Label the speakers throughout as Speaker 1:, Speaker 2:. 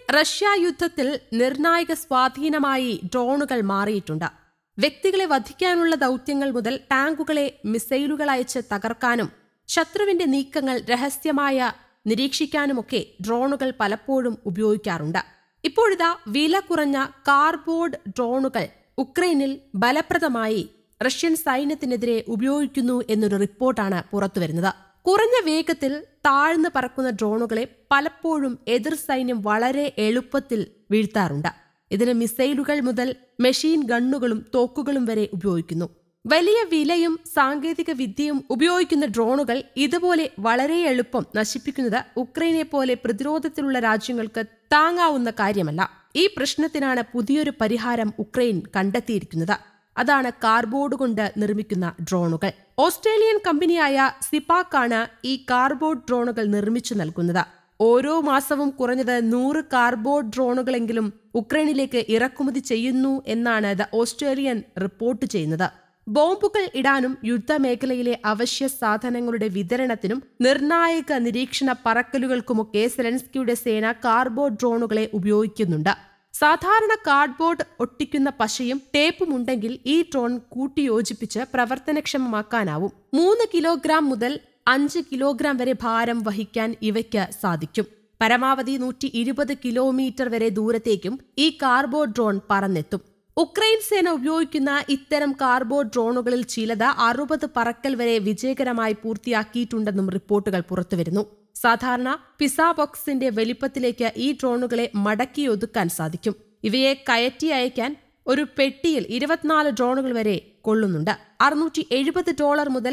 Speaker 1: Russia യുദ്ധത്തിൽ നിർണായക സ്വാധീനമായി ഡ്രോണുകൾ മാറിയിട്ടുണ്ട്. വ്യക്തികളെ വധിക്കാനുള്ള ദൌത്യങ്ങൾ മുതൽ ടാങ്കുകളെ മിസൈലുകൾ അയച്ച് തകർക്കാനും ശത്രുവിന്റെ നീക്കങ്ങൾ രഹസ്യമായ നിരീക്ഷിക്കാനുമൊക്കെ ഡ്രോണുകൾ പലപ്പോഴും ഉപയോഗിക്കാറുണ്ട്. ഇപ്പോഴിതാ വില കുറഞ്ഞ കാർബോർഡ് ഡ്രോണുകൾ ഉക്രൈനിൽ ഫലപ്രദമായി റഷ്യൻ സൈന്യത്തിനെതിരെ ഉപയോഗിക്കുന്നു എന്നൊരു റിപ്പോർട്ടാണ് പുറത്തുവരുന്നത്. കുറഞ്ഞ വേഗത്തിൽ താഴ്ന്നു പറക്കുന്ന ഡ്രോണുകളെ പലപ്പോഴും എതിർ സൈന്യം വളരെ എളുപ്പത്തിൽ വീഴ്ത്താറുണ്ട്. ഇതിന് മിസൈലുകൾ മുതൽ മെഷീൻ ഗണ്ണുകളും തോക്കുകളും വരെ ഉപയോഗിക്കുന്നു. വലിയ വിലയും സാങ്കേതിക വിദ്യയും ഉപയോഗിക്കുന്ന ഡ്രോണുകൾ ഇതുപോലെ വളരെ എളുപ്പം നശിപ്പിക്കുന്നത് ഉക്രൈനെ പോലെ പ്രതിരോധത്തിലുള്ള രാജ്യങ്ങൾക്ക് താങ്ങാവുന്ന കാര്യമല്ല. ഈ പ്രശ്നത്തിനാണ് പുതിയൊരു പരിഹാരം ഉക്രൈൻ കണ്ടെത്തിയിരിക്കുന്നത്. അതാണ് കാർബോർഡ് കൊണ്ട് നിർമ്മിക്കുന്ന ഡ്രോണുകൾ. ഓസ്ട്രേലിയൻ കമ്പനിയായ സിപാക്കാണ് ഈ കാർബോർഡ് ഡ്രോണുകൾ നിർമ്മിച്ചു നൽകുന്നത്. ഓരോ മാസവും കുറഞ്ഞത് 100 കാർബോർഡ് ഡ്രോണുകളെങ്കിലും ഉക്രൈനിലേക്ക് ഇറക്കുമതി ചെയ്യുന്നു എന്നാണ് ദ ഓസ്ട്രേലിയൻ റിപ്പോർട്ട് ചെയ്യുന്നത്. ബോംബുകൾ ഇടാനും യുദ്ധമേഖലയിലെ അവശ്യ സാധനങ്ങളുടെ വിതരണത്തിനും നിർണായക നിരീക്ഷണ പറക്കലുകൾക്കുമൊക്കെ സെലൻസ്കിയുടെ സേന കാർബോർഡ് ഡ്രോണുകളെ ഉപയോഗിക്കുന്നുണ്ട്. സാധാരണ കാർഡ്ബോർഡ് ഒട്ടിക്കുന്ന പശയും ടേപ്പും ഉണ്ടെങ്കിൽ ഈ ഡ്രോൺ കൂട്ടിയോജിപ്പിച്ച് പ്രവർത്തനക്ഷമമാക്കാനാവും. 3 കിലോഗ്രാം മുതൽ 5 കിലോഗ്രാം വരെ ഭാരം വഹിക്കാൻ ഇവയ്ക്ക് സാധിക്കും. പരമാവധി 120 കിലോമീറ്റർ വരെ ദൂരത്തേക്കും ഈ കാർബോർഡ് ഡ്രോൺ പറന്നെത്തും. ഉക്രൈൻ സേന ഉപയോഗിക്കുന്ന ഇത്തരം കാർബോർഡ് ഡ്രോണുകളിൽ ചിലത് 60 പറക്കൽ വരെ വിജയകരമായി പൂർത്തിയാക്കിയിട്ടുണ്ടെന്നും റിപ്പോർട്ടുകൾ പുറത്തുവരുന്നു. സാധാരണ പിസ്സ ബോക്സിന്റെ വലിപ്പത്തിലേക്ക് ഈ ഡ്രോണുകളെ മടക്കിയൊതുക്കാൻ സാധിക്കും. ഇവയെ കയറ്റി അയക്കാൻ ഒരു പെട്ടിയിൽ 24 ഡ്രോണുകൾ വരെ കൊള്ളുന്നുണ്ട്. $670 മുതൽ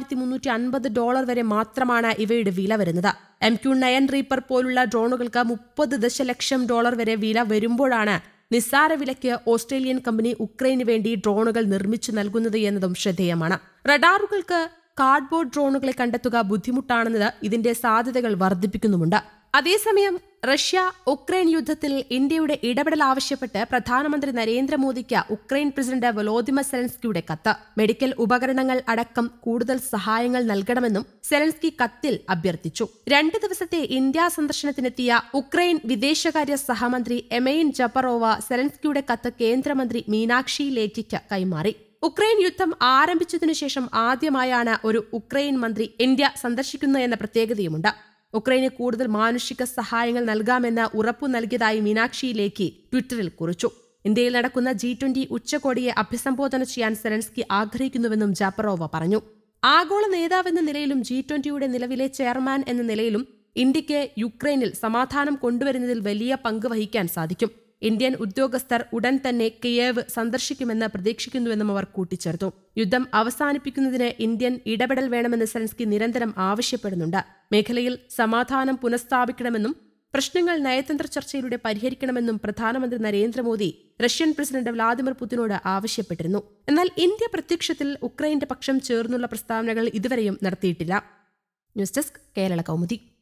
Speaker 1: $3350 വരെ മാത്രമാണ് ഇവയുടെ വില വരുന്നത്. MQ-9 റീപ്പർ പോലുള്ള ഡ്രോണുകൾക്ക് $30 ദശലക്ഷം വരെ വില വരുമ്പോഴാണ് നിസ്സാര വിലയ്ക്ക് ഓസ്ട്രേലിയൻ കമ്പനി ഉക്രൈന് വേണ്ടി ഡ്രോണുകൾ നിർമ്മിച്ചു നൽകുന്നത് എന്നതും ശ്രദ്ധേയമാണ്. റഡാറുകൾക്ക് കാർഡ്ബോർഡ് ഡ്രോണുകളെ കണ്ടെത്തുക ബുദ്ധിമുട്ടാണെന്നത് ഇതിന്റെ സാധ്യതകൾ വർദ്ധിപ്പിക്കുന്നുമുണ്ട്. അതേസമയം റഷ്യ ഉക്രൈൻ യുദ്ധത്തിൽ ഇന്ത്യയുടെ ഇടപെടൽ ആവശ്യപ്പെട്ട് പ്രധാനമന്ത്രി നരേന്ദ്രമോദിക്ക് ഉക്രൈൻ പ്രസിഡന്റ് വൊളോദിമർ സെലൻസ്കിയുടെ കത്ത്. മെഡിക്കൽ ഉപകരണങ്ങൾ അടക്കം കൂടുതൽ സഹായങ്ങൾ നൽകണമെന്നും സെലൻസ്കി കത്തിൽ അഭ്യർത്ഥിച്ചു. 2 ദിവസത്തെ ഇന്ത്യ സന്ദർശനത്തിനെത്തിയ ഉക്രൈൻ വിദേശകാര്യ സഹമന്ത്രി എമൈൻ ജപ്പറോവ സെലൻസ്കിയുടെ കത്ത് കേന്ദ്രമന്ത്രി മീനാക്ഷി ലേഖിക്ക് കൈമാറി. ഉക്രൈൻ യുദ്ധം ആരംഭിച്ചതിനുശേഷം ആദ്യമായാണ് ഒരു ഉക്രൈൻ മന്ത്രി ഇന്ത്യ സന്ദർശിക്കുന്നതെന്ന പ്രത്യേകതയുമുണ്ട്. ഉക്രൈന് കൂടുതൽ മാനുഷിക സഹായങ്ങൾ നൽകാമെന്ന് ഉറപ്പു നൽകിയതായി മീനാക്ഷി ലേഖി ട്വിറ്ററിൽ കുറിച്ചു. ഇന്ത്യയിൽ നടക്കുന്ന G20 ഉച്ചകോടിയെ അഭിസംബോധന ചെയ്യാൻ സെലൻസ്കി ആഗ്രഹിക്കുന്നുവെന്നും ജാപ്പറോവ പറഞ്ഞു. ആഗോള നേതാവെന്ന നിലയിലും G20യുടെ നിലവിലെ ചെയർമാൻ എന്ന നിലയിലും ഇന്ത്യക്ക് യുക്രൈനിൽ സമാധാനം കൊണ്ടുവരുന്നതിൽ വലിയ പങ്ക് വഹിക്കാൻ സാധിക്കും. ഇന്ത്യൻ ഉദ്യോഗസ്ഥർ ഉടൻ തന്നെ കിയേവ് സന്ദർശിക്കുമെന്ന് പ്രതീക്ഷിക്കുന്നുവെന്നും അവർ കൂട്ടിച്ചേർത്തു. യുദ്ധം അവസാനിപ്പിക്കുന്നതിന് ഇന്ത്യൻ ഇടപെടൽ വേണമെന്ന് സെലൻസ്കി നിരന്തരം ആവശ്യപ്പെടുന്നുണ്ട്. മേഖലയിൽ സമാധാനം പുനഃസ്ഥാപിക്കണമെന്നും പ്രശ്നങ്ങൾ നയതന്ത്ര ചർച്ചയിലൂടെ പരിഹരിക്കണമെന്നും പ്രധാനമന്ത്രി നരേന്ദ്രമോദി റഷ്യൻ പ്രസിഡന്റ് വ്ളാദിമിർ പുതിനോട് ആവശ്യപ്പെട്ടിരുന്നു. എന്നാൽ ഇന്ത്യ പ്രത്യക്ഷത്തിൽ ഉക്രൈന്റെ പക്ഷം ചേർന്നുള്ള പ്രസ്താവനകൾ ഇതുവരെയും നടത്തിയിട്ടില്ല. News desk Kerala Kaumudi.